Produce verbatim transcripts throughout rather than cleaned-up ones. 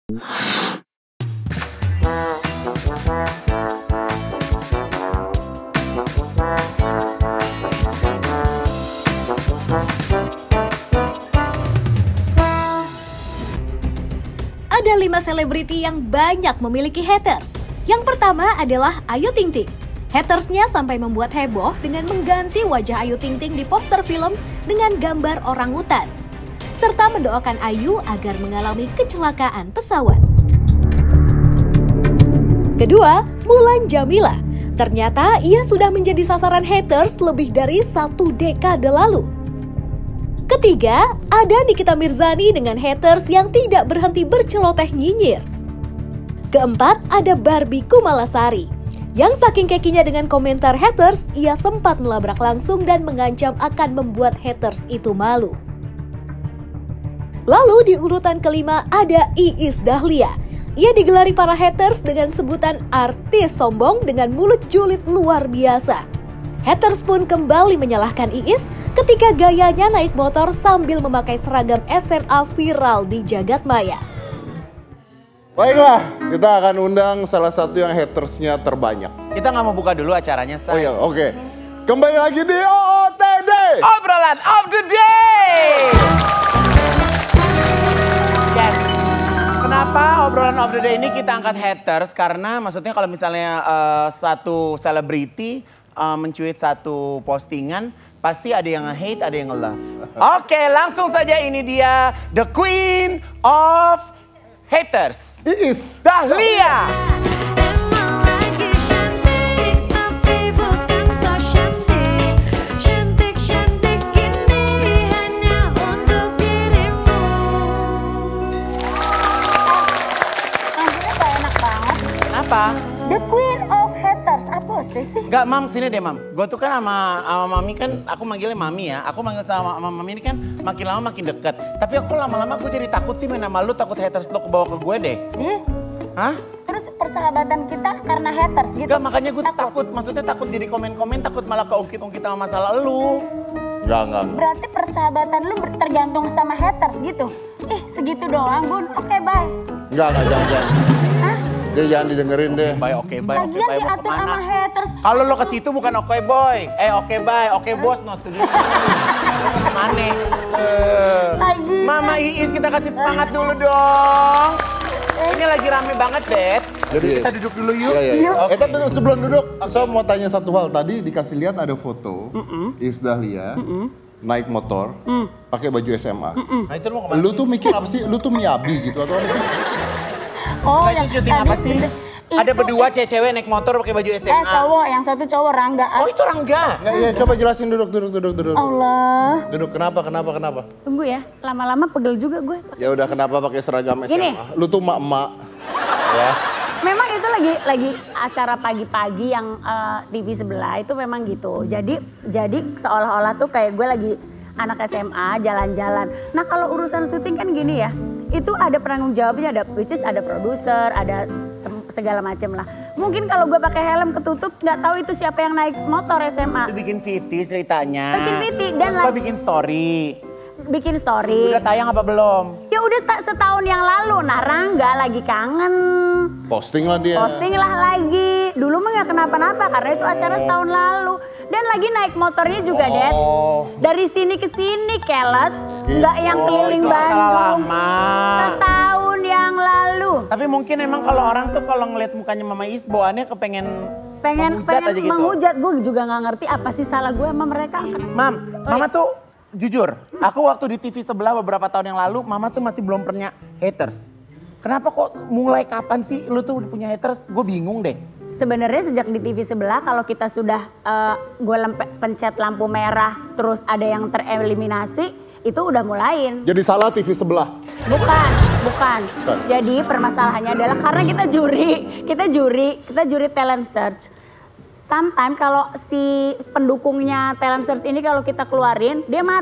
Ada lima selebriti yang banyak memiliki haters. Yang pertama adalah Ayu Ting Ting. Hatersnya sampai membuat heboh dengan mengganti wajah Ayu Ting Ting di poster film dengan gambar orangutan, serta mendoakan Ayu agar mengalami kecelakaan pesawat. Kedua, Mulan Jameela. Ternyata ia sudah menjadi sasaran haters lebih dari satu dekade lalu. Ketiga, ada Nikita Mirzani dengan haters yang tidak berhenti berceloteh nyinyir. Keempat, ada Barbie Kumalasari, yang saking kekinya dengan komentar haters, ia sempat melabrak langsung dan mengancam akan membuat haters itu malu. Lalu di urutan kelima ada Iis Dahlia. Ia digelari para haters dengan sebutan artis sombong dengan mulut julid luar biasa. Haters pun kembali menyalahkan Iis ketika gayanya naik motor sambil memakai seragam S M A viral di jagat maya. Baiklah, kita akan undang salah satu yang hatersnya terbanyak. Kita nggak mau buka dulu acaranya, Say. Oh iya, oke. Okay. Kembali lagi di O O T D. Obrolan of the Day. Yes. Kenapa obrolan of the day ini kita angkat haters? Karena maksudnya kalau misalnya uh, satu selebriti uh, mencuit satu postingan, pasti ada yang nge-hate, ada yang nge-love. Oke, okay, langsung saja ini dia the queen of haters. Iis Dahlia. Apa? The Queen of Haters, apa sih sih? Gak, Mam, sini deh, Mam. Gue tuh kan sama, sama Mami kan, aku manggilnya Mami ya. Aku manggil sama, sama Mami ini kan makin lama makin deket. Tapi aku lama-lama gue jadi takut sih main sama lu, takut haters lo kebawa ke gue deh. Ih? Hah? Terus persahabatan kita karena haters gitu? Gak, makanya gue takut. takut. Maksudnya takut jadi komen-komen, takut malah keungkit-ungkit sama masalah lu. Enggak, enggak. Berarti persahabatan lu tergantung sama haters gitu? Ih, segitu doang, Bun. Oke, okay, bye. Enggak, enggak, jangan-jangan. Hah? Jadi jangan didengerin deh. Oke, oke, bye, oke, Lagian bye. diatur sama haters. Kalau lo ke situ bukan oke boy, eh oke bye, oke bos, no studio. Kemana? Uh, Lagi. Mama Iis kita kasih semangat dulu dong. Ini lagi rame banget, Dad. Jadi kita duduk dulu yuk. Iya, iya, iya. Okay. Eh tapi sebelum duduk, saya mau tanya satu hal. Tadi dikasih lihat ada foto mm -mm. Iis Dahlia mm -mm. naik motor, mm. pakai baju S M A. Mm -mm. Nah, itu mau kemana lu sih? tuh mikir apa sih? Lu tuh Miyabi gitu atau apa sih? Oh, Enggak, itu syuting apa sih? Ada berdua cewek-cewek naik motor pakai baju S M A. Eh cowok, yang satu cowok Rangga. Oh itu Rangga? Ya, ya, coba jelasin duduk, duduk, duduk, duduk. Allah. Duduk, kenapa, kenapa, kenapa? Tunggu ya, lama-lama pegel juga gue. Ya udah, kenapa pakai seragam S M A? Gini. Lu tuh emak-emak. Ya. Memang itu lagi lagi acara pagi-pagi yang uh, T V sebelah itu memang gitu. Jadi jadi seolah-olah tuh kayak gue lagi anak S M A jalan-jalan. Nah kalau urusan syuting kan gini ya, itu ada penanggung jawabnya, ada which is ada produser, ada segala macam lah. Mungkin kalau gue pakai helm ketutup nggak tahu itu siapa yang naik motor S M A. Itu bikin V T ceritanya. Bikin V T dan lagi bikin story. Bikin story. Udah tayang apa belum? Ya udah tak setahun yang lalu. Nah Rangga lagi kangen. Posting lah dia. Posting lah lagi. Dulu mah nggak kenapa-napa karena itu acara setahun lalu. Dan lagi naik motornya juga, oh. Dad. Dari sini ke sini, keles. Nggak yang keliling oh, Bandung. Lama. Setahun yang lalu. Tapi mungkin emang kalau orang tuh kalau ngeliat mukanya Mama Iis bawaannya kepengen pengen menghujat pengen aja gitu. menghujat. Gue juga nggak ngerti apa sih salah gue sama mereka. Mam, Mama tuh jujur, aku waktu di T V sebelah beberapa tahun yang lalu, Mama tuh masih belum pernah haters. Kenapa kok mulai kapan sih lu tuh punya haters? Gue bingung deh. Sebenarnya sejak di T V sebelah kalau kita sudah uh, gue pencet lampu merah terus ada yang tereliminasi itu udah mulain. Jadi salah T V sebelah? Bukan, bukan. bukan. Jadi permasalahannya adalah karena kita juri, kita juri, kita juri talent search. Sometimes kalau si pendukungnya talent search ini kalau kita keluarin dia marah.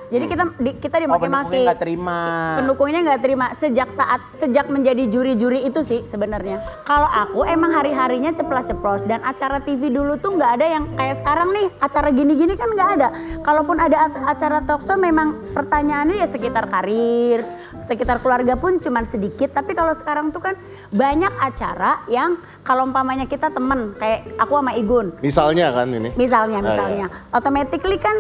Jadi kita di, kita Oh, pendukungnya dimaki-maki. nggak terima. Pendukungnya nggak terima sejak saat sejak menjadi juri-juri itu sih sebenarnya. Kalau aku emang hari-harinya ceplas-ceplos dan acara T V dulu tuh nggak ada yang kayak sekarang nih acara gini-gini kan nggak ada. Kalaupun ada acara talkshow memang pertanyaannya ya sekitar karir, sekitar keluarga pun cuman sedikit. Tapi kalau sekarang tuh kan banyak acara yang kalau umpamanya kita temen kayak aku sama Igun. Misalnya kan ini. Misalnya, Ah, misalnya, automatically kan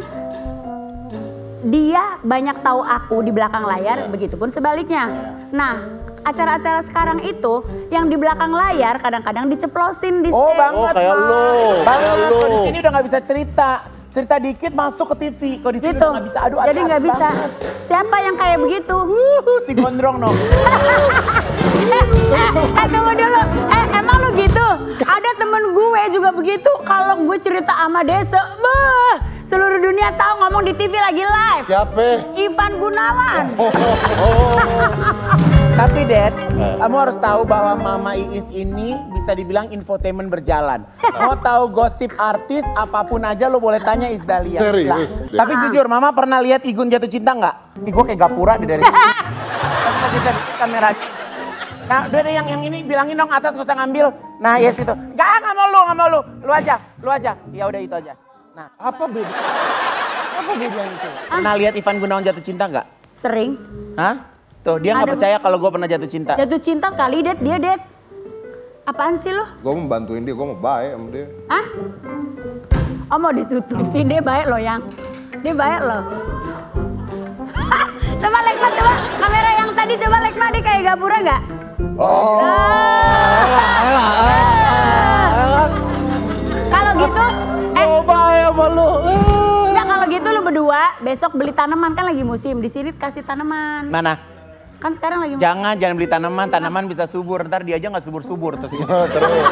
dia banyak tahu aku di belakang layar, begitupun sebaliknya. Nah, acara-acara sekarang itu yang di belakang layar kadang-kadang diceplosin di Oh stage. banget, Oh, kayak Ma. lu, Banget, kayak lu. kalau di sini udah nggak bisa cerita. Cerita dikit masuk ke T V, kalau di sini Gitu. udah nggak bisa. Aduh, Jadi nggak hati-hati bisa. banget. Siapa yang kayak begitu? Wuh, si gondrong no. eh, eh, eh, tunggu dulu. Eh, emang lu gitu? Ada temen gue juga begitu. Kalau gue cerita sama Desa, beuh, seluruh dunia tahu ngomong di T V lagi live. Siapa? Ivan Gunawan. Oh, oh. Tapi Dad, kamu harus tahu bahwa Mama Iis ini bisa dibilang infotainment berjalan. Mau tahu gosip artis, apapun aja lo boleh tanya Iis Dahlia. Serius? Lah, tapi jujur, Mama pernah lihat Igun jatuh cinta nggak? Ih, gue kayak gapura deh dari sini. Tapi bisa di kamera. Nah, udah deh yang, yang ini bilangin dong atas gak usah ngambil. Nah, yes itu. Gak, gak mau lu, gak mau lu. Lu aja, lu aja. Ya udah itu aja. Nah, apa beda? Apa beda itu? Pernah lihat Ivan Gunawan jatuh cinta nggak? Sering. Hah? Tuh, dia nggak Ada- percaya kalau gue pernah jatuh cinta. Jatuh cinta kali, Det. Dia, Det. Apaan sih lu? Gue mau bantuin dia, gue mau baik sama dia. Hah? Oh mau ditutupin, dia baik loh yang. Dia baik loh. Coba Lekma, coba kamera yang tadi coba Lekma, dia kayak gapura nggak? Oh. Kalau gitu, eh Oh, baik sama lu. nggak kalau gitu lu berdua besok beli tanaman kan lagi musim di sini kasih tanaman. Mana? Kan sekarang lagi musim. Jangan, jangan beli tanaman. Tanaman bisa subur. Ntar dia aja nggak subur-subur. Terus terus, terus.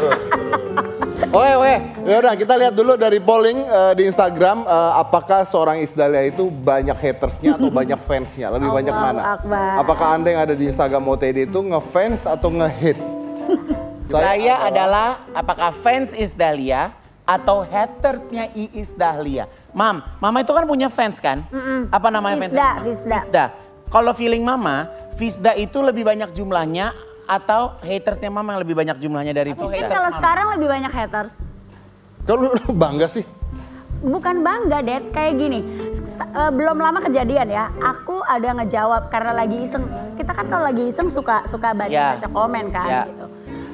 Oke, oke. Yaudah, kita lihat dulu dari polling uh, di Instagram. Uh, apakah seorang Iis Dahlia itu banyak hatersnya atau banyak fansnya? Lebih banyak Allahu mana? Akbar. Apakah Anda yang ada di Instagram O T D itu ngefans atau nge-hate? saya adalah apakah fans Iis Dahlia atau hatersnya Iis Dahlia? Mam, Mama itu kan punya fans kan? Apa namanya Fisda, fans? Fisda. Fisda. Kalau feeling Mama, Fisda itu lebih banyak jumlahnya atau hatersnya Mama yang lebih banyak jumlahnya dari Mungkin Fisda? kalau sekarang lebih banyak haters. Kalau lu bangga sih? Bukan bangga, Det. Kayak gini, s- eh, belum lama kejadian ya. Aku ada ngejawab karena lagi iseng. Kita kan kalau lagi iseng suka suka baca-baca Ya. komen kan Ya. gitu.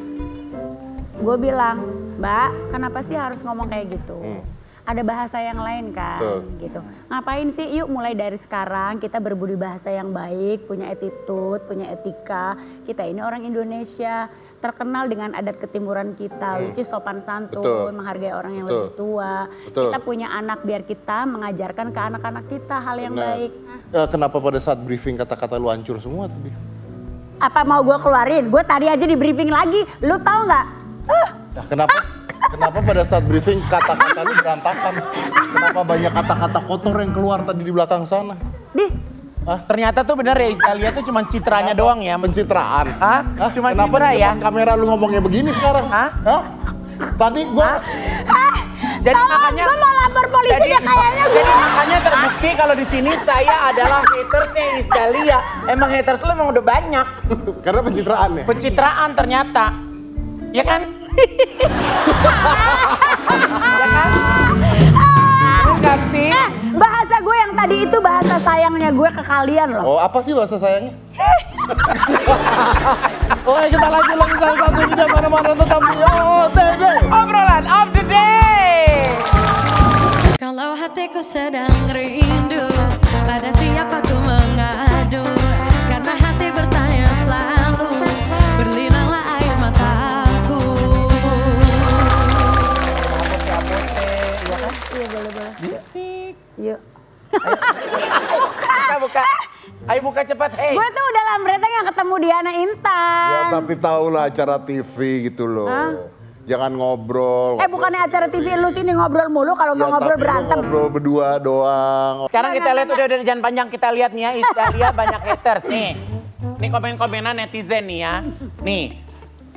Gue bilang, Mbak, kenapa sih harus ngomong kayak gitu? Hmm. Ada bahasa yang lain kan, Betul. gitu. Ngapain sih? Yuk mulai dari sekarang kita berbudi bahasa yang baik, punya attitude, punya etika. Kita ini orang Indonesia, terkenal dengan adat ketimuran kita, which is sopan santun, Betul. menghargai orang yang Betul. lebih tua. Betul. Kita punya anak biar kita mengajarkan ke anak-anak kita hal yang Nah, baik. ya, kenapa pada saat briefing kata-kata lu hancur semua tadi? Apa mau gue keluarin? Gue tadi aja di briefing lagi. Lu tahu nggak? Huh, Nah, kenapa? Kenapa pada saat briefing kata-kata lu berantakan? Kenapa banyak kata-kata kotor yang keluar tadi di belakang sana? Di, Ah, ternyata tuh bener ya Iis Dahlia tuh cuma citranya doang ya. Pencitraan. Hah? Cuma Kenapa citra di ya? depan kamera lu ngomongnya begini sekarang? Hah? Hah? Tadi gua Jadi tolong, makanya gue mau lapor polisi jadi, deh kayaknya gue. jadi makanya terbukti kalau di sini saya adalah hatersnya Iis Dahlia. Emang haters lu emang udah banyak. karena pencitraan ya. Pencitraan ternyata. Ya kan? Ya kan? Enggak sih? Eh, bahasa gue yang tadi itu bahasa sayangnya gue ke kalian loh. Oh, apa sih bahasa sayangnya? Oke, kita lanjut lagi salah satu video mana-mana tetap di O T D. Obrolan of the day. Kalau hatiku sedang rindu, pada siapa ku mengadu? Karena hati bertanya selalu, berlinanglah air mataku. Iya boleh boleh. Bisik. Yuk. Buka, buka. Ayo buka cepat, hei. Gue tuh udah lambretnya gak ketemu Diana Intan. Ya, tapi tahulah acara T V gitu loh. Hah? Jangan ngobrol. Eh bukannya acara T V lu sini ngobrol mulu, kalau Ya, nggak ngobrol tapi lu berantem. ngobrol berdua doang. Sekarang kita lihat udah udah jangan panjang, kita lihat nih ya Iis Dahlia banyak haters nih. Nih komen-komenan netizen nih ya. Nih.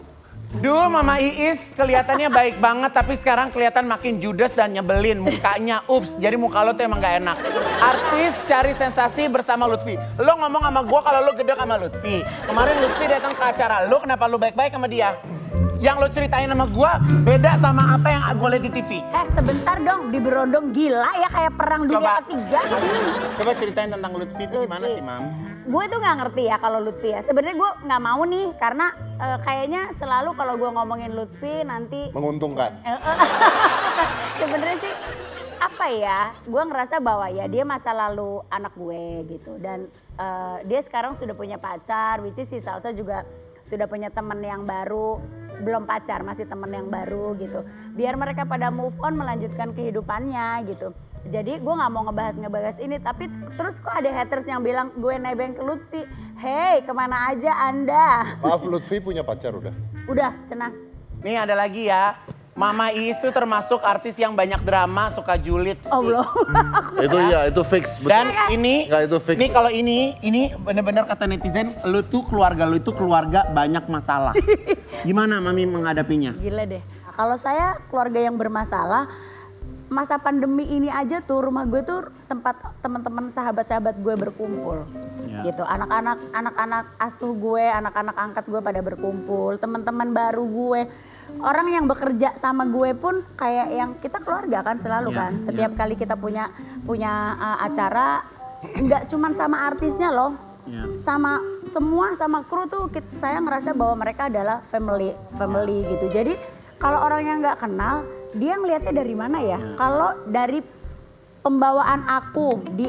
Duh, Mama Iis kelihatannya baik banget, tapi sekarang kelihatan makin judes dan nyebelin mukanya. Ups, jadi muka lo tuh emang gak enak. Artis cari sensasi bersama Lutfi. Lo ngomong sama gue kalau lo gede sama Lutfi. Kemarin Lutfi datang ke acara lo, kenapa lo baik-baik sama dia? Yang lo ceritain sama gue beda sama apa yang gue lihat di T V. Eh sebentar dong, di Berondong gila ya kayak perang dunia ketiga. Coba ceritain tentang Lutfi itu gimana sih, Mam? Gue tuh nggak ngerti ya kalau Lutfi ya. Sebenarnya gue nggak mau nih karena uh, kayaknya selalu kalau gue ngomongin Lutfi nanti menguntungkan. Sebenarnya sih apa ya? Gue ngerasa bahwa ya dia masa lalu anak gue gitu dan uh, dia sekarang sudah punya pacar, which is si Salsa juga sudah punya temen yang baru, belum pacar masih temen yang baru gitu. Biar mereka pada move on melanjutkan kehidupannya gitu. Jadi gue gak mau ngebahas-ngebahas ini, tapi terus kok ada haters yang bilang gue nebeng ke Lutfi. Hey, kemana aja Anda? Maaf, Lutfi punya pacar udah? Udah, cenah. Nih ada lagi ya, Mama Iis tuh termasuk artis yang banyak drama, suka julid. Oh belum. Itu iya, itu fix. Betul. Dan ini, Nggak, itu fix. ini kalau ini, ini bener-bener kata netizen, lu tuh keluarga lu itu keluarga banyak masalah. Gimana Mami menghadapinya? Gila deh. Kalau saya keluarga yang bermasalah, masa pandemi ini aja tuh rumah gue tuh tempat teman-teman sahabat-sahabat gue berkumpul. Ya. Gitu. Anak-anak anak-anak asuh gue, anak-anak angkat gue pada berkumpul, teman-teman baru gue. Orang yang bekerja sama gue pun kayak yang kita keluarga kan selalu ya, kan. Setiap ya. kali kita punya punya uh, acara nggak cuman sama artisnya loh. Ya. Sama semua sama kru tuh kita, saya ngerasa bahwa mereka adalah family, family ya. gitu. Jadi kalau orang yang nggak kenal, dia ngelihatnya dari mana ya? ya. Kalau dari pembawaan aku di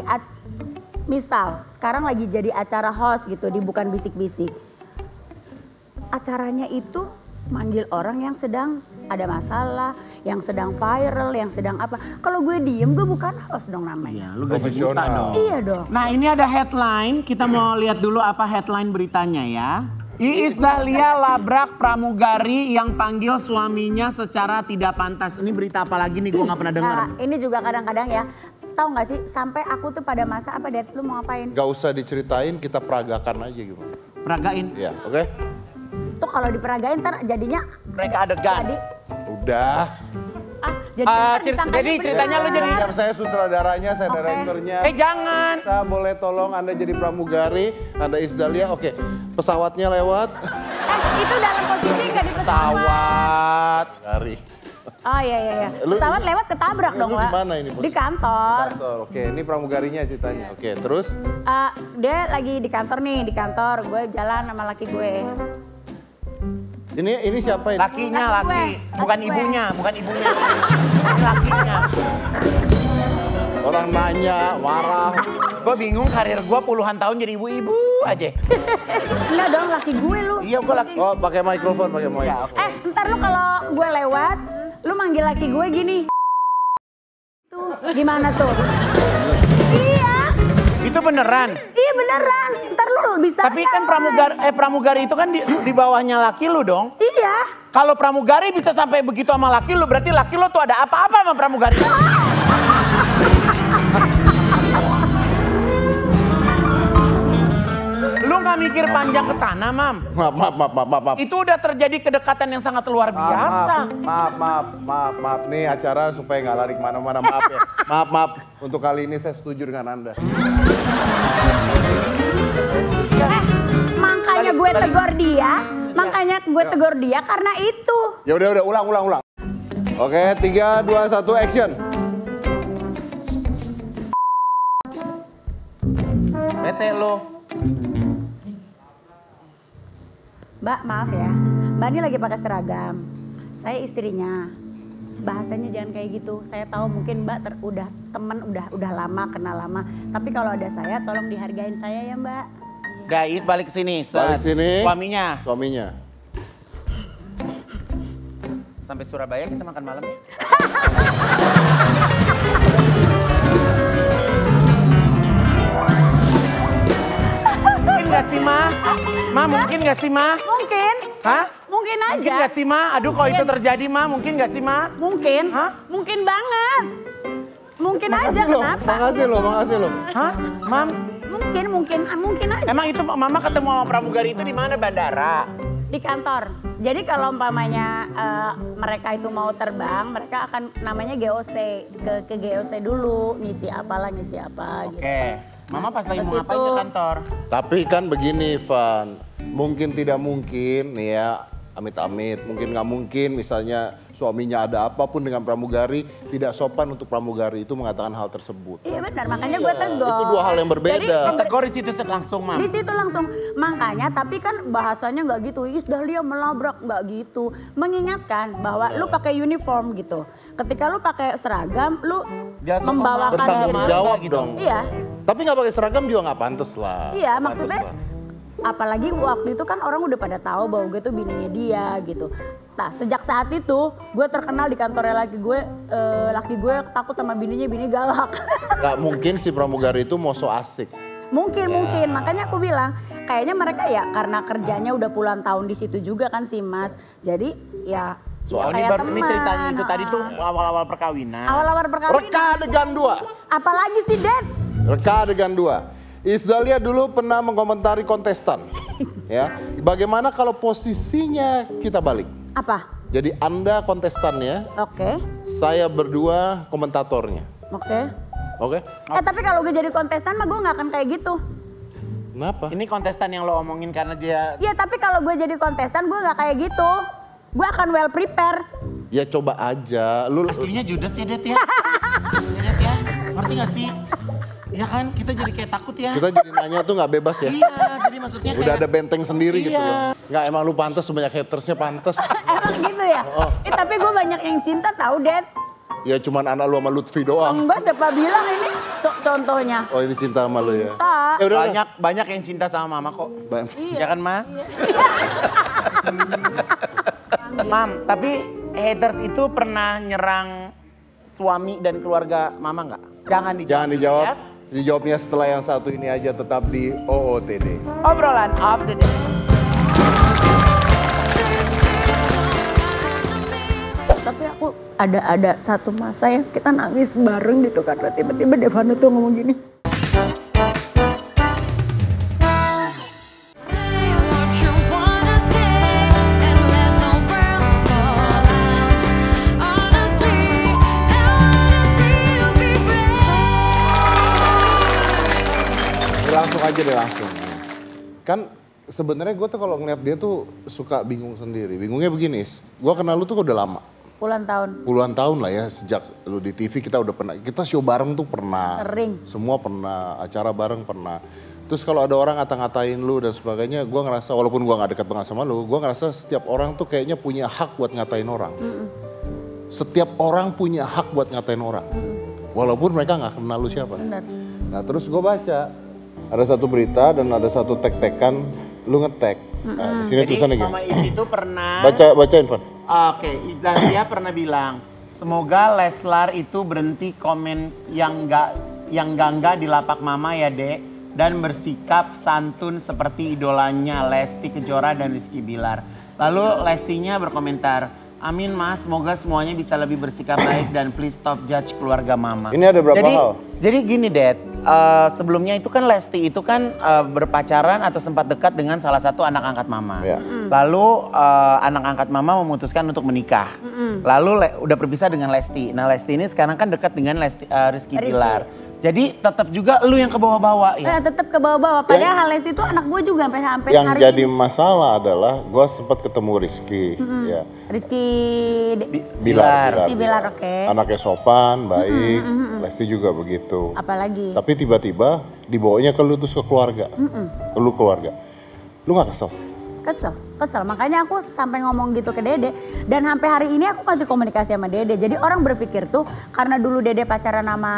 misal sekarang lagi jadi acara host gitu di Bukan Bisik-Bisik. Acaranya itu manggil orang yang sedang ada masalah, yang sedang viral, yang sedang apa. Kalau gue diem gue bukan host dong namanya. Iya, lu gaji buta dong. Iya dong. Nah ini ada headline, kita mau lihat dulu apa headline beritanya ya. Iis Dahlia labrak pramugari yang panggil suaminya secara tidak pantas. Ini berita apa lagi nih, gue gak pernah dengar. Nah, ini juga kadang-kadang ya, tahu gak sih sampai aku tuh pada masa apa Det, lu mau ngapain? Gak usah diceritain, kita peragakan aja gimana. Peragain? Iya, oke. Okay? Tuh kalau diperagain ntar jadinya mereka adegan. Jadi, udah. Ah, jadi, uh, cer jadi ceritanya lu jadi. Siap, saya sutradaranya, saya okay. direkturnya. Eh jangan. Kita boleh tolong Anda jadi pramugari, Anda Iis Dahlia. Oke, pesawatnya lewat. Eh itu dalam posisi nggak di pesawat. Pesawat. Gari. Oh iya iya iya. Pesawat lewat ketabrak dong, Lu Wak. di mana ini? Di kantor. Di kantor. Oke, ini pramugarinya ceritanya. Oke, terus? Uh, dia lagi di kantor nih, di kantor. Gue jalan sama laki gue. Ini ini siapa ini? Lakinya, laki. laki. Bukan laki ibunya, bukan ibunya. Lakinya. Orang nanya, marah. Gue bingung karir gue puluhan tahun jadi ibu-ibu aja. Enggak dong, laki gue lu. Iya, gue laki. Oh, pakai mikrofon, pakai mic. Ya, okay. Eh, ntar lu kalau gue lewat, lu manggil laki gue gini. Tuh, gimana tuh? Iya. Itu beneran? Iya beneran, ntar lu bisa. Tapi kan pramugari, eh pramugari itu kan di, di bawahnya laki lu dong? Iya. Kalau pramugari bisa sampai begitu sama laki lu, berarti laki lu tuh ada apa-apa sama pramugari. Lu gak mikir panjang ke sana, Mam? Maaf, maaf, maaf, maaf, maaf. Itu udah terjadi kedekatan yang sangat luar biasa. Maaf, maaf, maaf, maaf, maaf. Nih acara supaya nggak lari kemana-mana, maaf ya. Maaf, maaf. Untuk kali ini saya setuju dengan Anda. Eh, makanya gue tegur dia, makanya gue tegur dia karena itu. Ya udah, udah, ulang, ulang, ulang. Oke, tiga, dua, satu, action. Bete lo. Mbak, maaf ya. Mbak ini lagi pakai seragam. Saya istrinya. Bahasanya jangan kayak gitu. Saya tahu mungkin Mbak ter, udah temen, udah udah lama, kenal lama. Tapi kalau ada saya, tolong dihargain saya ya Mbak. Guys, balik ke sini. Balik sini. Suaminya. Suaminya. Sampai Surabaya kita makan malam ya. Mungkin gak sih, Ma? Ma, mungkin gak sih, Ma? Mungkin. Hah? Mungkin aja. Mungkin gak sih, Ma? Aduh, kalau itu terjadi, Ma, mungkin gak sih, Ma? Mungkin. Hah? Mungkin banget. Mungkin aja, Loh, kenapa? makasih loh, makasih loh. Hah? Mam? Mungkin, mungkin, mungkin aja. Emang itu Mama ketemu sama pramugari itu di mana? Bandara? Di kantor. Jadi kalau umpamanya uh, mereka itu mau terbang, mereka akan namanya G O C. Ke, ke G O C dulu, ngisi apalah, ngisi apa Oke. gitu. Mama pas lagi Ke mau ngapain ke situ. kantor? Tapi kan begini Van, mungkin tidak mungkin nih ya, amit-amit, mungkin nggak mungkin misalnya suaminya ada apapun dengan pramugari, tidak sopan untuk pramugari itu mengatakan hal tersebut. Iya benar, makanya gue tegur. Itu dua hal yang berbeda. Jadi, Tegur di situ langsung, Mam. di situ langsung, makanya tapi kan bahasanya nggak gitu, Is Dahlia melabrak, nggak gitu. Mengingatkan bahwa lu pakai uniform gitu. Ketika lu pakai seragam, lu Dia langsung membawakan Bertanggung diri. jawab gitu. dong. Iya, Tapi nggak pakai seragam juga nggak pantas lah. iya Pantes maksudnya. lah. Apalagi waktu itu kan orang udah pada tahu bahwa gue tuh bininya dia gitu. Nah sejak saat itu gue terkenal di kantornya laki gue, eh, laki gue takut sama bininya, bini galak. Nggak mungkin si pramugari itu mau so asik. Mungkin, mungkin. Makanya aku bilang, kayaknya mereka ya karena kerjanya udah puluhan tahun di situ juga kan si Mas. Jadi ya Soalnya kayak baru ini teman. ceritanya itu tadi tuh Ah. awal-awal perkawinan. Awal-awal perkawinan. Reka adegan dua. Apalagi sih, Dad? Reka adegan dua. Isdalia dulu pernah mengomentari kontestan. Ya, bagaimana kalau posisinya kita balik? Apa? Jadi Anda kontestannya, Oke, saya berdua komentatornya. oke. Oke? Eh tapi kalau gue jadi kontestan mah gue gak akan kayak gitu. Kenapa? Ini kontestan yang lo omongin karena dia Iya tapi kalau gue jadi kontestan gue gak kayak gitu. Gue akan well prepare. Ya coba aja. Lu aslinya Judas ya, Det ya. Judas ya. Ngerti gak sih? Ya kan, kita jadi kayak takut ya. kita jadi nanya tuh nggak bebas ya. Iya, jadi maksudnya kayak Udah ada benteng sendiri gitu Iya. loh. Nggak emang lu pantas sebanyak hatersnya pantas. Emang gitu ya? Oh. Eh tapi gue banyak yang cinta tahu, Dad. Ya cuman anak lu sama Lutfi doang. Enggak, siapa bilang ini so, contohnya. Oh ini cinta sama lu ya. Cinta. Ya udah. banyak banyak yang cinta sama mama kok. Ba- Ya kan, Ma? Mam, tapi haters itu pernah nyerang suami dan keluarga mama nggak? Jangan dijawab. Jangan dijawab. ya. Dijawabnya setelah yang satu ini aja, tetap di O O T D. Obrolan of the day. Tapi aku ada ada satu masa yang kita nangis bareng gitu karena tiba-tiba Devano tuh ngomong gini. Say what you wanna say and let no words fall out. Honestly, I wanna see you be brave. Langsung aja deh langsung. Kan sebenarnya gue tuh kalau ngeliat dia tuh suka bingung sendiri. Bingungnya begini, gue kenal lu tuh udah lama. Puluhan tahun. Puluhan tahun lah ya, sejak lu di T V kita udah pernah, kita show bareng tuh pernah. Sering. Semua pernah, acara bareng pernah. Terus kalau ada orang ngata-ngatain lu dan sebagainya, gue ngerasa walaupun gue gak dekat banget sama lu, gue ngerasa setiap orang tuh kayaknya punya hak buat ngatain orang. Mm-mm. Setiap orang punya hak buat ngatain orang. Mm-mm. Walaupun mereka gak kenal lu siapa. Benar. Nah terus gue baca, ada satu berita dan ada satu tek-tekan, lu ngetek. Nah, di sini Jadi tulisannya gini. Mama Is itu pernah. Baca, bacain Van. Oke, Isdahlia pernah bilang, semoga Leslar itu berhenti komen yang enggak yang gangga di lapak mama ya, Dek, dan bersikap santun seperti idolanya Lesti Kejora dan Rizky Bilar. Lalu Lestinya berkomentar, amin Mas, semoga semuanya bisa lebih bersikap baik dan please stop judge keluarga mama. Ini ada berapa jadi, hal? Jadi gini, Dad, uh, sebelumnya itu kan Lesti itu kan uh, berpacaran atau sempat dekat dengan salah satu anak angkat mama. Ya. Lalu uh, anak angkat mama memutuskan untuk menikah. Lalu le- udah berpisah dengan Lesti. Nah Lesti ini sekarang kan dekat dengan Lesti, uh, Rizky Rizky. Bilar. Jadi tetap juga lu yang ke bawah-bawah Ya, ya. tetap ke bawah-bawah. Padahal Lesti itu anak gue juga sampai sampai Yang hari jadi ini. masalah adalah gue sempat ketemu Rizky, ya. Rizky De- Bi- Bilar, Rizky Bilar, oke. Anaknya sopan, baik, Lesti juga begitu. Apalagi? Tapi tiba-tiba dibawanya ke lu terus ke keluarga, ke lu keluarga. Lu gak kesel? Kesel, kesel. Makanya aku sampai ngomong gitu ke Dede. Dan sampai hari ini aku masih komunikasi sama Dede. Jadi orang berpikir tuh karena dulu Dede pacaran sama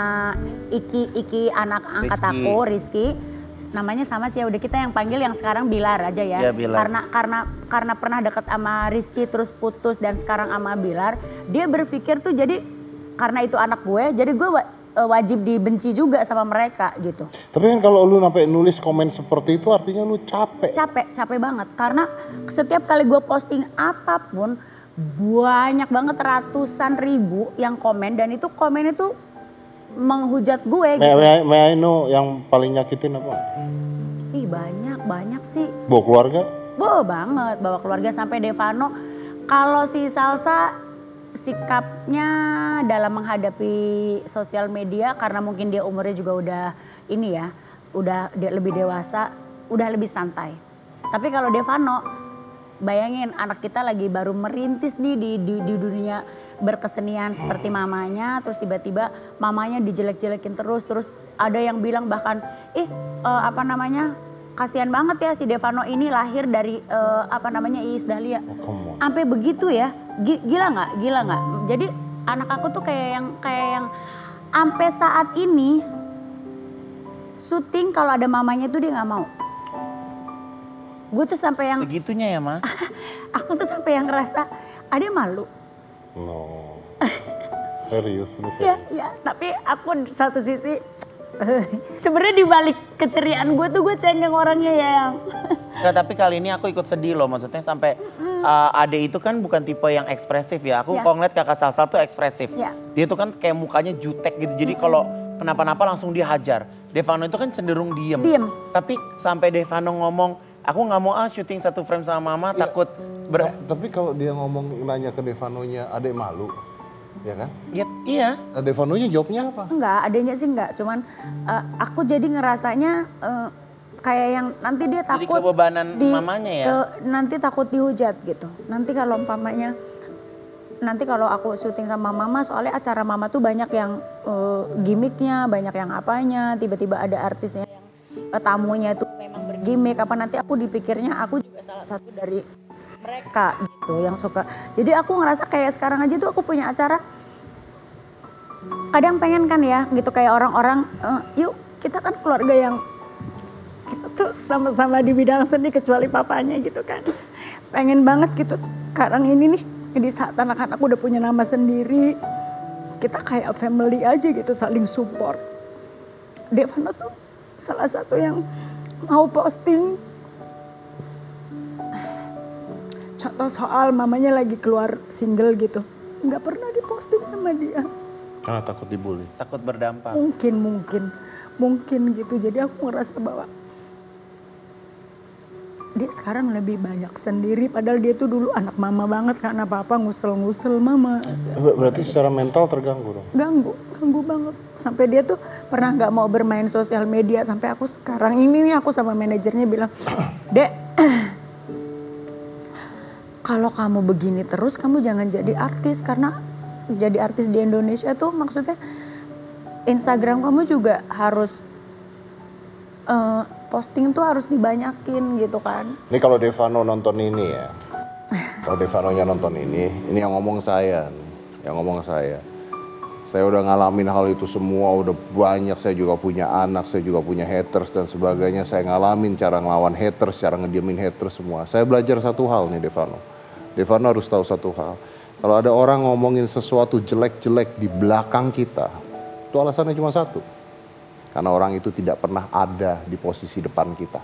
Iki, Iki anak angkat Rizky. aku, Rizky. Namanya sama sih ya, udah kita yang panggil yang sekarang Bilar aja ya. Ya, Bilar. Karena karena karena pernah deket sama Rizky terus putus dan sekarang sama Bilar. Dia berpikir tuh jadi karena itu anak gue, jadi gue wa- wajib dibenci juga sama mereka gitu. Tapi kan kalau lu sampai nulis komen seperti itu artinya lu capek. Capek, capek banget. Karena setiap kali gue posting apapun, banyak banget ratusan ribu yang komen. Dan itu komen itu menghujat gue May, gitu. may, may I know yang paling nyakitin apa? Ih banyak, banyak sih. Bawa keluarga? Wow banget, bawa keluarga sampai Devano. Kalau si Salsa sikapnya dalam menghadapi sosial media karena mungkin dia umurnya juga udah ini ya, udah de- lebih dewasa, udah lebih santai. Tapi kalau Devano, bayangin anak kita lagi baru merintis nih di, di, di dunia berkesenian seperti mamanya, terus tiba-tiba mamanya dijelek-jelekin terus, terus ada yang bilang bahkan, ih eh, apa namanya, kasihan banget ya si Devano ini lahir dari eh, apa namanya Iis Dahlia. come on. Sampai begitu ya, Gi- gila nggak? Gila nggak? Jadi anak aku tuh kayak yang kayak yang sampai saat ini syuting kalau ada mamanya tuh dia nggak mau. Gue tuh sampai yang, Segitunya ya, Ma? aku tuh sampai yang ngerasa ada malu. No. Serius, ini Ya, serius. ya. Tapi aku di satu sisi sebenarnya di balik keceriaan gue tuh gue cengeng orangnya ya yang. Nggak, tapi kali ini aku ikut sedih loh. Maksudnya sampai uh, Ade itu kan bukan tipe yang ekspresif ya. Aku Ya. kalau ngeliat kakak Salsa tuh ekspresif. Ya. Dia tuh kan kayak mukanya jutek gitu. Jadi kalau kenapa-napa langsung dia hajar. Devano itu kan cenderung diem. Diem. Tapi sampai Devano ngomong, aku nggak mau ah syuting satu frame sama mama, Ya. takut ber... Ta- Tapi kalau dia ngomong nanya ke Devanonya, adek malu, ya kan? Ya, iya. Nah, Devanonya jawabnya apa? Enggak, adanya sih enggak. Cuman eh, aku jadi ngerasanya eh, kayak yang nanti dia Jadi takut kebebanan mamanya ya? ke- nanti takut dihujat gitu. Nanti kalau umpamanya nanti kalau aku syuting sama mama, soalnya acara mama tuh banyak yang eh, gimmicknya, banyak yang apanya, tiba-tiba ada artisnya yang eh, tamunya itu memang bergimmick, apa nanti aku dipikirnya aku juga salah satu dari mereka gitu yang suka. Jadi aku ngerasa kayak sekarang aja tuh aku punya acara, kadang pengen kan ya gitu kayak orang-orang, eh, yuk kita kan keluarga yang kita tuh sama-sama di bidang seni kecuali papanya gitu kan. Pengen banget gitu sekarang ini nih di saat anak-anak udah punya nama sendiri, kita kayak family aja gitu saling support. Devano tuh salah satu yang mau posting contoh soal mamanya lagi keluar single gitu, nggak pernah diposting sama dia. Karena takut dibully. Takut berdampak. Mungkin, mungkin, mungkin gitu. Jadi aku ngerasa bahwa dia sekarang lebih banyak sendiri. Padahal dia tuh dulu anak mama banget karena papa ngusel-ngusel mama. Ber- Berarti secara mental terganggu dong? Ganggu, ganggu banget. Sampai dia tuh pernah gak mau bermain sosial media. Sampai aku sekarang ini nih aku sama manajernya bilang, Dek, kalau kamu begini terus kamu jangan jadi artis. Karena jadi artis di Indonesia tuh maksudnya Instagram kamu juga harus eh, posting tuh harus dibanyakin gitu kan. Ini kalau Devano nonton ini ya, kalau Devanonya nonton ini, ini yang ngomong saya, nih, yang ngomong saya. Saya udah ngalamin hal itu semua, udah banyak, saya juga punya anak, saya juga punya haters dan sebagainya. Saya ngalamin cara ngelawan haters, cara ngediemin haters semua. Saya belajar satu hal nih Devano. Devano harus tahu satu hal. Kalau ada orang ngomongin sesuatu jelek-jelek di belakang kita, itu alasannya cuma satu. Karena orang itu tidak pernah ada di posisi depan kita.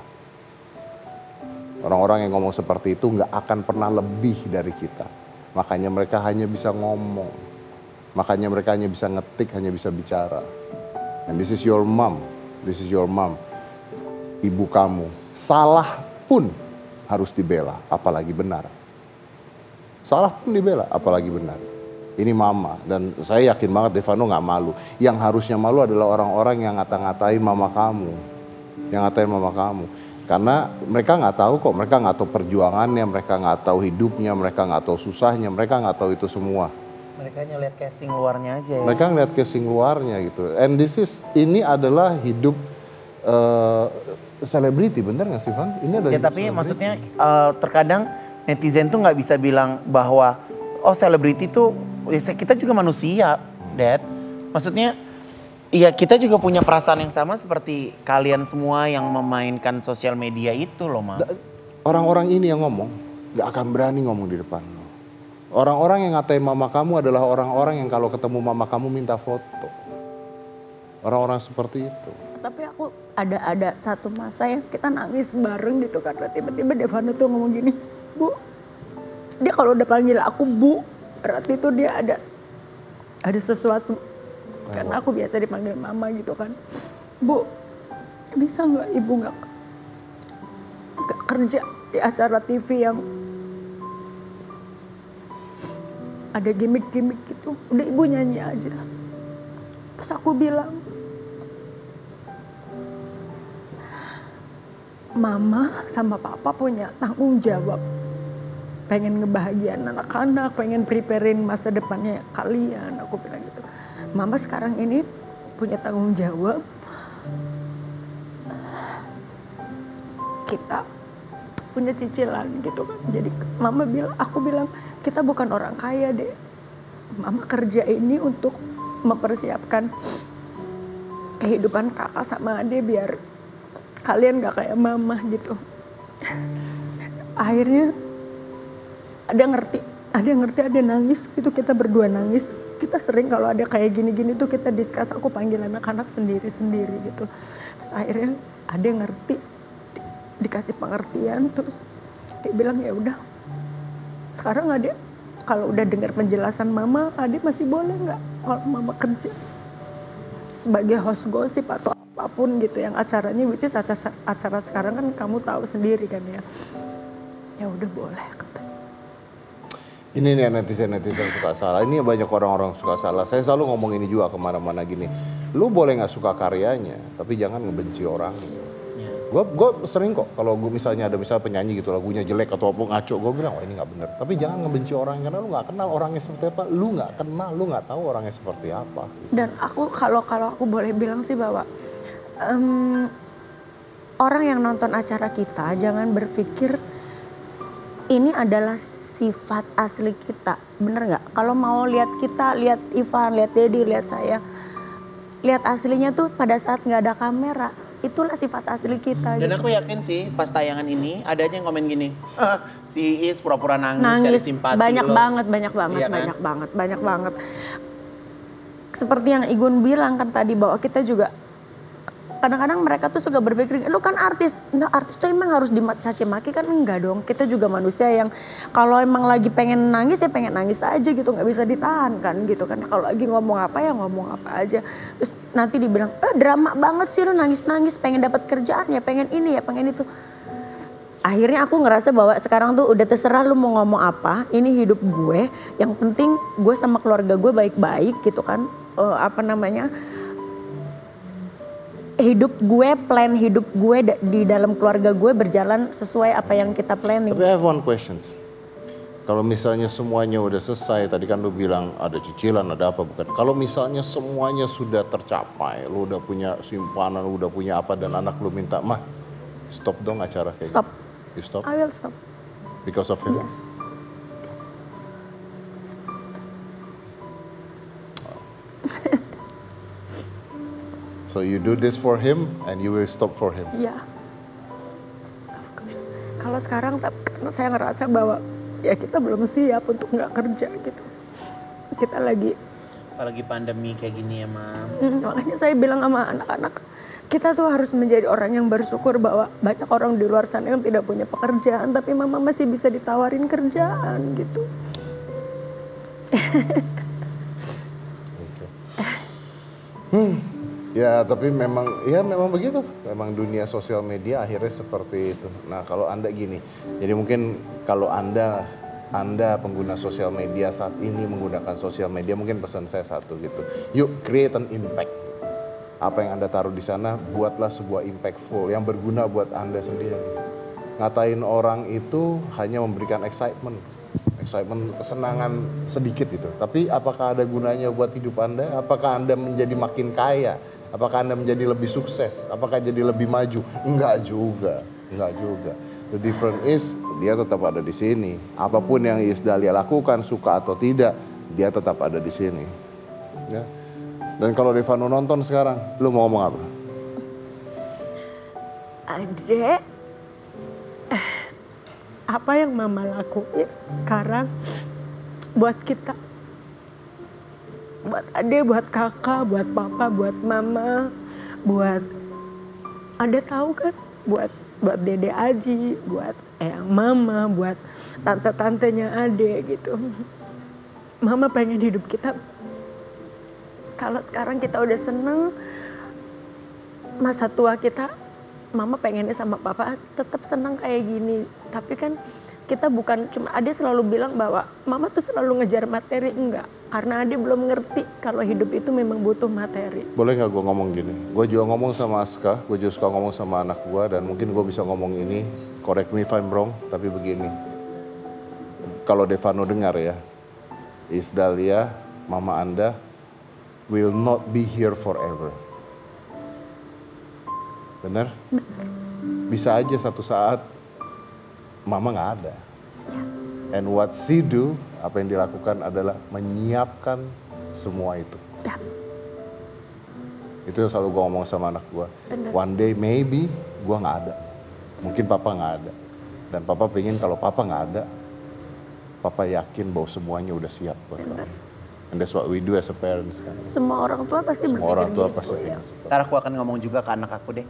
Orang-orang yang ngomong seperti itu nggak akan pernah lebih dari kita. Makanya mereka hanya bisa ngomong. Makanya mereka hanya bisa ngetik, hanya bisa bicara. And this is your mom. This is your mom. Ibu kamu. Salah pun harus dibela, apalagi benar. Salah pun dibela, apalagi benar. Ini mama, dan saya yakin banget Devano nggak malu. Yang harusnya malu adalah orang-orang yang ngata-ngatain mama kamu. Yang ngatain mama kamu. Karena mereka nggak tahu kok, mereka nggak tahu perjuangannya, mereka nggak tahu hidupnya, mereka nggak tahu susahnya, mereka nggak tahu itu semua. Mereka ngeliat casing luarnya aja ya. Mereka ngeliat casing luarnya gitu. And this is, ini adalah hidup selebriti, bener nggak sih Van? Ini adalah Ya hidup tapi selebriti. maksudnya uh, terkadang netizen tuh nggak bisa bilang bahwa oh selebriti tuh ya kita juga manusia, Dad. Maksudnya iya kita juga punya perasaan yang sama seperti kalian semua yang memainkan sosial media itu loh, Ma. Da- Orang-orang ini yang ngomong, nggak akan berani ngomong di depan lo. Orang-orang yang ngatain mama kamu adalah orang-orang yang kalau ketemu mama kamu minta foto. Orang-orang seperti itu. Tapi aku ada ada satu masa yang kita nangis bareng gitu karena tiba-tiba Devano tuh ngomong gini, Bu, dia kalau udah panggil aku Bu, berarti itu dia ada ada sesuatu. Karena aku biasa dipanggil mama gitu kan. Bu, bisa nggak ibu nggak nggak kerja? di acara T V yang ada gimmick-gimmick gitu, udah ibu nyanyi aja. Terus aku bilang, mama sama papa punya tanggung jawab. Pengen ngebahagiain anak-anak, pengen preparein masa depannya kalian. Aku bilang gitu. Mama sekarang ini punya tanggung jawab. Kita punya cicilan gitu kan. Jadi mama bilang, aku bilang kita bukan orang kaya deh. Mama kerja ini untuk mempersiapkan kehidupan kakak sama adik biar kalian gak kayak mama gitu. Akhirnya ada ngerti, ada yang ngerti, ada nangis gitu, kita berdua nangis. Kita sering kalau ada kayak gini-gini tuh kita discuss, aku panggil anak-anak sendiri-sendiri gitu. Terus akhirnya ada yang ngerti, di, dikasih pengertian, terus dia bilang ya udah. Sekarang Ade kalau udah dengar penjelasan mama, Ade masih boleh nggak kalau mama kerja sebagai host gosip atau apapun gitu yang acaranya, which is acara, acara sekarang kan kamu tahu sendiri kan ya. Ya udah boleh katanya. Ini nih netizen-netizen suka salah. Ini banyak orang-orang suka salah. Saya selalu ngomong ini juga kemana-mana gini. Lu boleh nggak suka karyanya, tapi jangan ngebenci orangnya. Gue gue sering kok kalau gue misalnya ada misalnya penyanyi gitu lagunya jelek atau apa ngaco, gue bilang wah ini nggak bener. Tapi jangan ngebenci orang karena lu nggak kenal orangnya seperti apa. Lu nggak kenal, lu nggak tahu orangnya seperti apa. Dan aku kalau kalau aku boleh bilang sih bahwa um, orang yang nonton acara kita jangan berpikir ini adalah sifat asli kita, bener nggak? Kalau mau lihat kita, lihat Ivan, lihat Dedi, lihat saya, lihat aslinya tuh pada saat nggak ada kamera, itulah sifat asli kita. Dan gitu. aku yakin sih pas tayangan ini ada aja yang komen gini, ah, si Iis pura-pura nangis, Nangis, cari simpati banyak lo. banget, banyak banget, Iya kan? banyak banget, banyak banget. Seperti yang Igun bilang kan tadi bahwa kita juga kadang-kadang mereka tuh suka berpikir, lu kan artis, nah artis tuh emang harus dicaci maki kan, enggak dong. Kita juga manusia yang kalau emang lagi pengen nangis ya pengen nangis aja gitu, nggak bisa ditahan kan gitu kan. Kalau lagi ngomong apa ya ngomong apa aja. Terus nanti dibilang, eh drama banget sih lu nangis-nangis, pengen dapat kerjaan ya, pengen ini ya, pengen itu. Akhirnya aku ngerasa bahwa sekarang tuh udah terserah lu mau ngomong apa, ini hidup gue. Yang penting gue sama keluarga gue baik-baik gitu kan, uh, apa namanya, hidup gue, plan hidup gue di dalam keluarga gue berjalan sesuai apa yang kita planning. Tapi I have one questions. Kalau misalnya semuanya udah selesai, tadi kan lu bilang ada cicilan, ada apa bukan? Kalau misalnya semuanya sudah tercapai, lu udah punya simpanan, lu udah punya apa dan anak lu minta, mah stop dong acara kayak Stop. gitu. You stop? I will stop. Because of him? Yes. Yes. So you do this for him and you will stop for him? Ya. Of course. Kalau sekarang karena saya ngerasa bahwa ya kita belum siap untuk nggak kerja gitu. Kita lagi, Apalagi pandemi kayak gini ya, Mam. mm, makanya saya bilang sama anak-anak, kita tuh harus menjadi orang yang bersyukur bahwa banyak orang di luar sana yang tidak punya pekerjaan, tapi mama masih bisa ditawarin kerjaan gitu. Hmm. Ya tapi memang, ya memang begitu. Memang dunia sosial media akhirnya seperti itu. Nah kalau Anda gini, jadi mungkin kalau Anda, Anda pengguna sosial media saat ini menggunakan sosial media, mungkin pesan saya satu gitu. Yuk create an impact. Apa yang Anda taruh di sana, buatlah sebuah impactful yang berguna buat Anda sendiri. Ngatain orang itu hanya memberikan excitement. Excitement, kesenangan sedikit itu. Tapi apakah ada gunanya buat hidup Anda? Apakah Anda menjadi makin kaya? Apakah Anda menjadi lebih sukses? Apakah jadi lebih maju? Enggak juga, enggak juga. The difference is dia tetap ada di sini. Apapun yang Iis Dahlia lakukan, suka atau tidak, dia tetap ada di sini. Ya. Dan kalau Rifano nonton sekarang, lu mau ngomong apa? Adek, apa yang mama lakuin sekarang buat kita? Buat adek, buat kakak, buat papa, buat mama, buat ada tahu kan? Buat buat dede Aji, buat eyang mama, buat tante-tantenya adek gitu. Mama pengen hidup kita, kalau sekarang kita udah seneng, masa tua kita mama pengennya sama papa tetap senang kayak gini. Tapi kan kita bukan cuma, Ade selalu bilang bahwa mama tuh selalu ngejar materi, enggak. Karena Ade belum ngerti kalau hidup itu memang butuh materi. Boleh nggak gue ngomong gini? Gue juga ngomong sama Aska, gue juga suka ngomong sama anak gue, dan mungkin gue bisa ngomong ini, correct me if I'm wrong, tapi begini. Kalau Devano dengar ya, Isdalia, mama Anda, will not be here forever. Bener? Bisa aja satu saat mama nggak ada. And what she do, apa yang dilakukan adalah menyiapkan semua itu. Ya. Itu yang selalu gue ngomong sama anak gue. One day maybe gue nggak ada. Mungkin papa nggak ada. Dan papa pengen kalau papa nggak ada, papa yakin bahwa semuanya udah siap buat kamu. And that's what we do as a parents kan. Semua orang tua pasti Semua berpikir orang tua gitu, pasti ya. pengen seperti Ntar aku akan ngomong juga ke anak aku deh.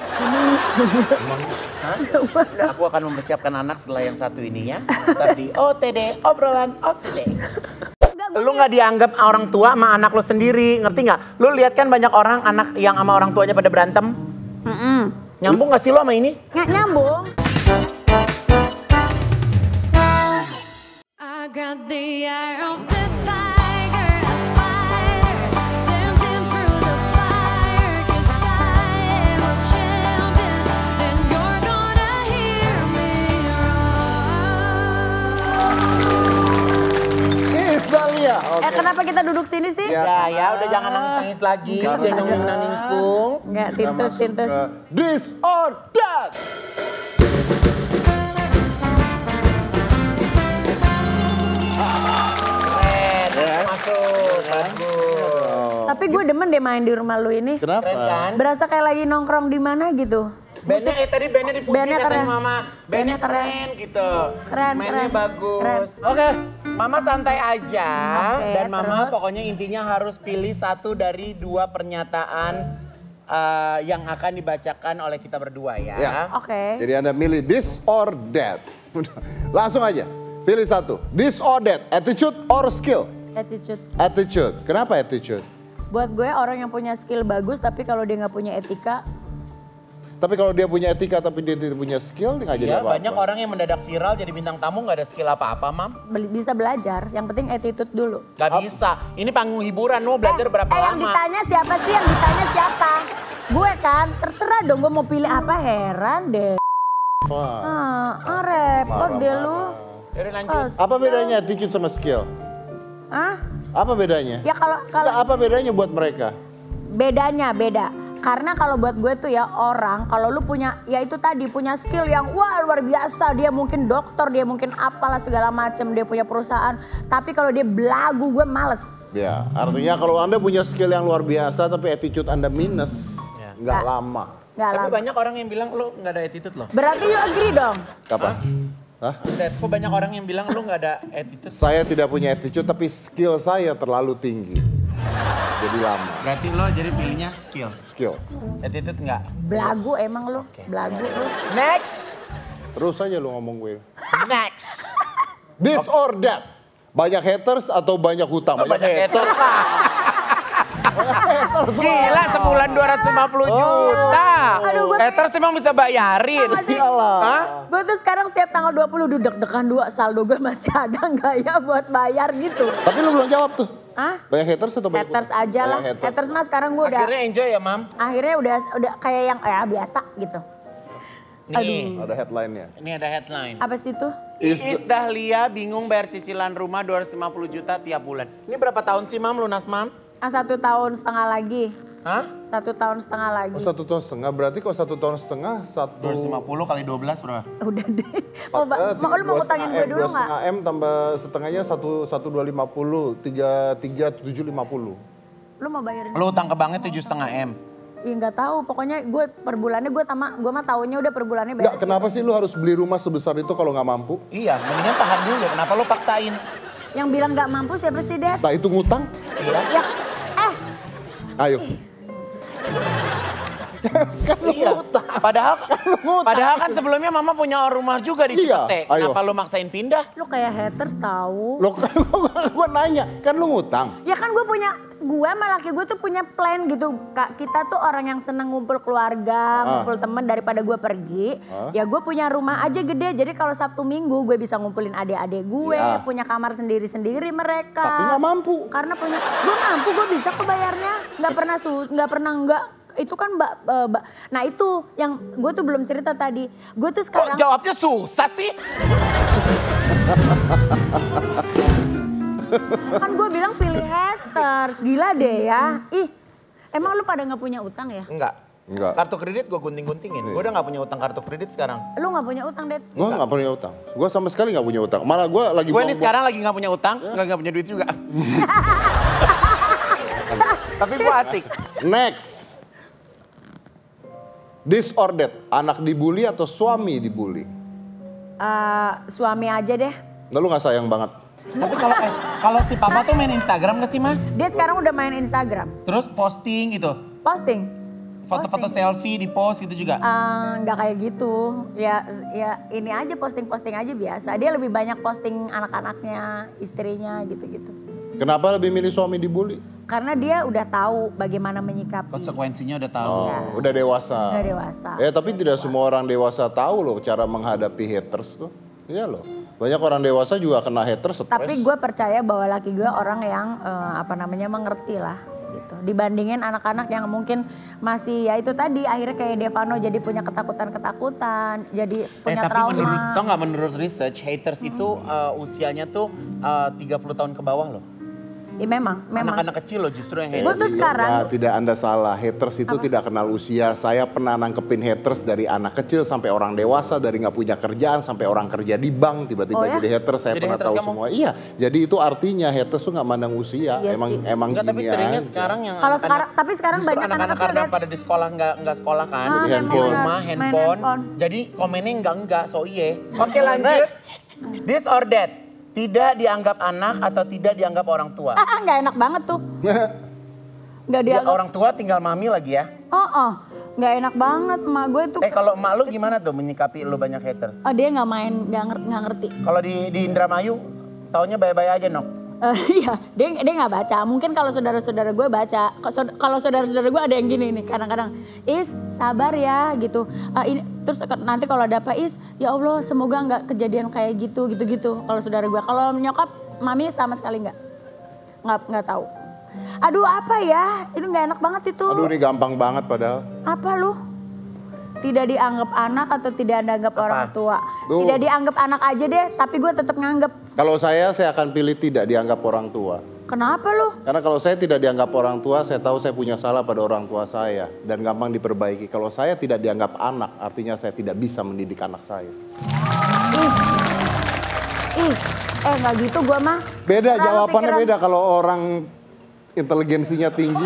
Hah? Aku akan mempersiapkan anak setelah yang satu ini ya. Tetap di O T D, obrolan O T D. Lu nggak dianggap orang tua sama anak lu sendiri, ngerti nggak? Lu lihat kan banyak orang anak yang sama orang tuanya pada berantem. Mm-mm. Nyambung nggak sih lo sama ini? Nggak nyambung. I got the eye of the tiger, a fighter, dancing through the fire, 'cause I am a champion, and you're gonna hear me roar. Isdalia. Eh kenapa kita duduk sini sih? Ya ya, udah jangan nangis-nangis lagi, jangan nangis-nangis. Enggak, tintus, tintus. This or that. Keren, masuk, bagus. Tapi gue demen deh main di rumah lu ini. Keren Kenapa? kan? Berasa kayak lagi nongkrong di mana gitu. Bandnya, eh tadi bandnya dipuji Bandnya katanya keren. mama. Bandnya Bandnya keren. keren gitu. Keren, Mainnya keren. bagus. Oke, mama santai aja. Oke, dan mama terus? pokoknya intinya harus pilih satu dari dua pernyataan eh, yang akan dibacakan oleh kita berdua ya. Ya. Oke. Jadi Anda milih this or that. Udah, langsung aja. Pilih satu. This or that. Attitude or skill? Attitude. Attitude. Kenapa attitude? Buat gue orang yang punya skill bagus tapi kalau dia nggak punya etika, Tapi kalau dia punya etika tapi dia tidak punya skill, dia nggak jadi Iya, apa-apa. banyak orang yang mendadak viral jadi bintang tamu nggak ada skill apa-apa, Mam. beli- bisa belajar. Yang penting attitude dulu. Gak bisa. Ini panggung hiburan, mau belajar eh, berapa eh, yang lama? ditanya siapa sih? Yang ditanya siapa? Gue kan, terserah dong gue mau pilih apa, heran deh. Wah. Ah, ah repot deh lu. Yaudah lanjut. Astaga. Apa bedanya attitude sama skill? Hah? Apa bedanya? Ya kalau Nggak, kalau apa bedanya buat mereka? bedanya beda. Karena kalau buat gue tuh ya orang, kalau lu punya, ya itu tadi punya skill yang wah luar biasa. Dia mungkin dokter, dia mungkin apalah segala macem, dia punya perusahaan. Tapi kalau dia belagu gue males. Ya, artinya kalau Anda punya skill yang luar biasa tapi attitude Anda minus, Ya. nggak Nggak. lama. Gak Tapi lama. banyak orang yang bilang lo nggak ada attitude loh. Berarti you agree dong? Kapan? Hah? Buset, kok banyak orang yang bilang lo nggak ada attitude? Saya tidak punya attitude tapi skill saya terlalu tinggi. Jadi lama. Berarti lo jadi pilihnya skill. Skill. Attitude nggak? Belagu emang lu, Oke. belagu lu. Next. Terus aja lu ngomong Will. Next. This or that. Banyak haters atau banyak hutang? Banyak haters lah. Gila sebulan dua ratus lima puluh juta. Aduh, gua- Haters emang bisa bayarin. Tau gak sih? Hah? Gue tuh sekarang setiap tanggal dua puluh duduk dekan dua saldo gue masih ada nggak ya buat bayar gitu. Tapi lu belum jawab tuh. Hah? Banyak haters atau banyak Haters hutang? aja lah. Banyak haters. Haters mah sekarang gue udah Akhirnya enjoy ya, Mam. akhirnya udah udah kayak yang ya biasa gitu. Nih, Ada headline-nya. ini ada headline. Apa sih tuh? Is Iis Dahlia bingung bayar cicilan rumah dua ratus lima puluh juta tiap bulan. Ini berapa tahun sih, Mam, lunas, Mam? Ah, satu tahun setengah lagi. Hah? Satu tahun setengah lagi. Oh, satu tahun setengah, berarti kalau satu tahun setengah, satu... dua ratus lima puluh kali dua belas berapa? Udah deh. Mau, ba- Eh, mau lu mau dua ngutangin setengah gue M, dulu dua nggak? setengah M tambah setengahnya satu satu dua lima puluh, tiga tiga tujuh lima puluh. Lu mau bayarin? Lo utang ke banknya tujuh setengah M. Iya nggak tahu. Pokoknya gue per bulannya gue sama gue mah taunya udah per bulannya Enggak, beres. kenapa sih lu harus beli rumah sebesar itu kalau nggak mampu? Iya, mendingan tahan dulu. Kenapa lo paksain? Yang bilang nggak mampu siapa sih, Dad? Nah itu ngutang? Iya. Ya, eh Ayo. Iya. Padahal padahal kan sebelumnya Mama punya rumah juga di Iya, Cipete. ayo. Kenapa lo maksain pindah? lu kayak haters tahu. Lo kan gua nanya, kan lu ngutang. Ya kan gue punya gue sama laki gue tuh punya plan gitu. Kak, kita tuh orang yang seneng ngumpul keluarga, ngumpul temen daripada gue pergi. Ya gue punya rumah aja gede, jadi kalau Sabtu Minggu gue bisa ngumpulin adik-adik gue, Ya. punya kamar sendiri-sendiri mereka. Tapi nggak mampu. Karena punya, gue mampu, gue bisa kok bayarnya. Nggak pernah sus, nggak pernah enggak. Itu kan mbak, eh, mbak. Nah itu yang gue tuh belum cerita tadi. Gue tuh Kok sekarang. jawabnya susah sih? Kan gue bilang pilih haters, gila deh ya. Ih, emang lu pada nggak punya utang ya? Enggak. Enggak. Kartu kredit gue gunting-guntingin. Gue udah gak punya utang kartu kredit sekarang. Lu nggak punya utang, Det? Gue nggak punya utang. Gue sama sekali nggak punya utang. Malah gue lagi Gue nih buang- sekarang lagi gak punya utang, lagi gak punya duit juga. Tapi gue asik. Next. This or that, anak dibully atau suami dibully? Eh, suami aja deh. Nah, lu gak sayang banget? Tapi kalau eh, kalau si papa tuh main Instagram gak sih, Ma? Dia sekarang udah main Instagram. Terus posting gitu. Posting. Foto-foto Posting. selfie di post gitu juga. Eh, nggak kayak gitu. Ya ya ini aja posting-posting aja biasa. Dia lebih banyak posting anak-anaknya, istrinya gitu-gitu. Kenapa lebih milih suami dibully? Karena dia udah tahu bagaimana menyikapi. Konsekuensinya udah tahu. Oh, Iya. udah dewasa. Udah dewasa. Eh, tapi tidak semua orang dewasa tahu loh cara menghadapi haters tuh. Iya loh. Banyak orang dewasa juga kena haters stres. Tapi gue percaya bahwa laki gue orang yang eh, apa namanya mengerti lah gitu. Dibandingin anak-anak yang mungkin masih ya itu tadi akhirnya kayak Devano jadi punya ketakutan-ketakutan, jadi Eh punya tapi trauma. menurut, tau gak menurut research, haters itu uh, usianya tuh uh, tiga puluh tahun ke bawah loh. Ya, memang, memang. Anak-anak kecil loh justru yang Gue haters. tuh sekarang Nah, tidak Anda salah. Haters itu tidak kenal usia. Saya pernah nangkepin haters dari anak kecil sampai orang dewasa, dari nggak punya kerjaan sampai orang kerja di bank Oh tiba-tiba ya? jadi haters. Saya Jadi pernah haters tahu kamu? semua. Iya. Jadi itu artinya haters tuh nggak mandang usia. Iya emang sih. emang Enggak, tapi gini seringnya aja. sekarang yang Kalau anak-anak- sekarang- tapi sekarang justru banyak anak anak-anak kecil, karena Dad. pada di sekolah nggak nggak sekolah kan, Ah, di main handphone, handphone. rumah, Main handphone. handphone. Jadi komennya enggak enggak so iye. Oke lanjut. This or that, tidak dianggap anak atau tidak dianggap orang tua. ah ah, nggak enak banget tuh. Nggak Ya, dianggap. orang tua tinggal mami lagi ya. Oh, oh, nggak enak banget emak gue tuh. Eh kalau emak lu gimana tuh menyikapi lu banyak haters? Oh dia nggak main, nggak nger- nggak ngerti. Kalau di di Indramayu, taunya bye-bye aja nok. Eh, Iya, dia dia nggak baca. Mungkin kalau saudara-saudara gue baca. Kok saud- Kalau saudara-saudara gue ada yang gini nih, kadang-kadang, Is sabar ya gitu. Eh, ini terus ke- nanti kalau ada apa Is, ya Allah semoga nggak kejadian kayak gitu, gitu-gitu. Kalau saudara gue, kalau nyokap, mami sama sekali nggak, nggak nggak tahu. Aduh apa ya? Itu nggak enak banget itu. Aduh ini gampang banget padahal. Apa lu? Tidak dianggap anak atau tidak dianggap orang tua? Tuh. Tidak dianggap anak aja deh, tapi gue tetap nganggep. Kalau saya, saya akan pilih tidak dianggap orang tua. Kenapa lu? Karena kalau saya tidak dianggap orang tua, saya tahu saya punya salah pada orang tua saya. Dan gampang diperbaiki. Kalau saya tidak dianggap anak, artinya saya tidak bisa mendidik anak saya. Ih, ih, eh nggak gitu gue mah. Beda, Terlalu jawabannya pikiran. beda kalau orang inteligensinya tinggi.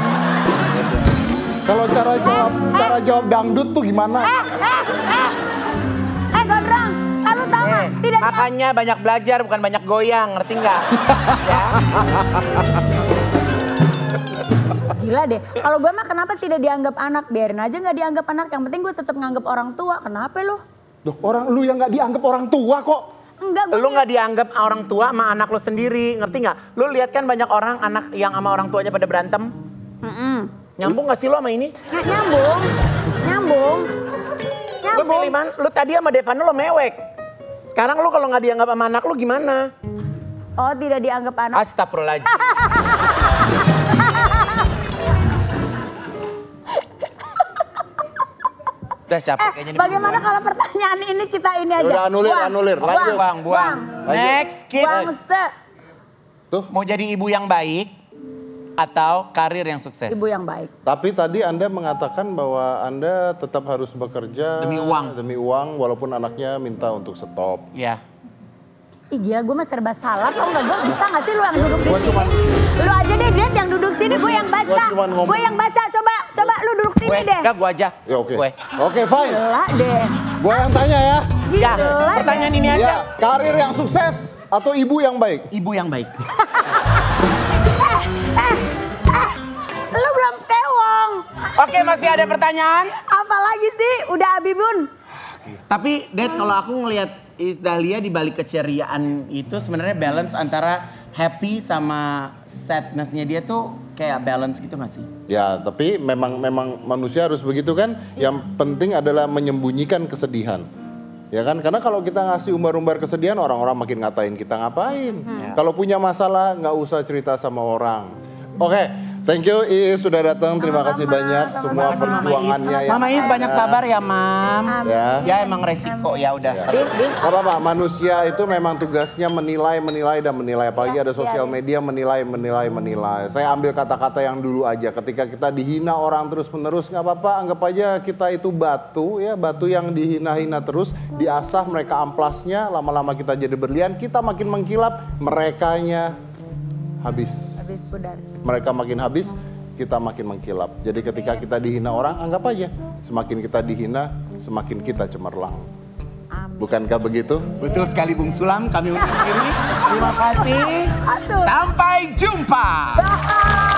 Kalau cara jawab, cara jawab dangdut tuh gimana? Eh, eh, eh, eh Gondrong, lalu tahu nggak? Eh, Tidak dianggap. makanya banyak belajar bukan banyak goyang, ngerti nggak? Ya. Gila deh. Kalau gue mah kenapa tidak dianggap anak? Biarin aja nggak dianggap anak. Yang penting gue tetap nganggap orang tua. Kenapa lu? Duh, orang lu yang nggak dianggap orang tua kok. Enggak, gue Lu nggak dianggap orang tua sama anak lu sendiri, ngerti nggak? Lu lihat kan banyak orang anak yang sama orang tuanya pada berantem. Mm-mm. Nyambung nggak sih lu sama ini? Ny- nyambung, nyambung, Lu nyambung. pilih mana? Lu tadi sama Devano lo mewek. Sekarang lu kalau nggak dianggap sama anak lu gimana? Oh tidak dianggap anak. Astagfirullahaladzim. Udah capek kayaknya nih. Bagaimana kalau pertanyaan ini kita ini aja? Yaudah, anulir, Buang, anulir. buang, Lanjut. Buang, buang. Lanjut. Next, skip. Buang se. Tuh. Mau jadi ibu yang baik atau karir yang sukses? Ibu yang baik. Tapi tadi Anda mengatakan bahwa Anda tetap harus bekerja Demi uang. demi uang walaupun anaknya minta untuk stop. Ya. Ih gila gue mah serba salah tau gak? Gue bisa gak sih lu yang duduk di Gua sini? cuman- Lu aja deh Dad yang duduk sini, gue yang baca. gua cuman ngomong. Gue yang baca, coba coba lu duduk sini Gue, deh. enggak gue aja. Ya oke. Gue. Oke, fine. Gila deh. Gua yang tanya ya. Ya, Gila pertanyaan deh. ini aja. Ya, karir yang sukses atau ibu yang baik? Ibu yang baik. Lu belum kewong. Oke, masih ada pertanyaan? Apalagi sih? Udah Abibun. Tapi, Dad, kalau aku ngelihat Is Dahlia di balik keceriaan itu sebenarnya balance antara happy sama sadness-nya dia tuh kayak balance gitu gak sih? Ya, tapi memang memang manusia harus begitu kan. Yang penting adalah menyembunyikan kesedihan. Ya kan, karena kalau kita ngasih umbar-umbar kesedihan, orang-orang makin ngatain kita ngapain. Hmm. Kalau punya masalah, nggak usah cerita sama orang. Oke, thank you Iis sudah datang. Terima kasih banyak semua perjuangannya. Ya. Mama Iis banyak sabar ya, Mam. Ya. Ya emang resiko ya udah. Di, di. Gak apa-apa, manusia itu memang tugasnya menilai, menilai, dan menilai. Apalagi ada sosial media menilai, menilai, menilai. Saya ambil kata-kata yang dulu aja. Ketika kita dihina orang terus-menerus, nggak apa-apa. Anggap aja kita itu batu, ya batu yang dihina-hina terus. Diasah mereka amplasnya, lama-lama kita jadi berlian. Kita makin mengkilap, merekanya habis. Habis pudar. Mereka makin habis, kita makin mengkilap. Jadi ketika kita dihina orang, anggap aja. Semakin kita dihina, semakin kita cemerlang. Bukankah begitu? Betul sekali Bung Sulam, kami undur diri. Terima kasih. Sampai jumpa. Bye.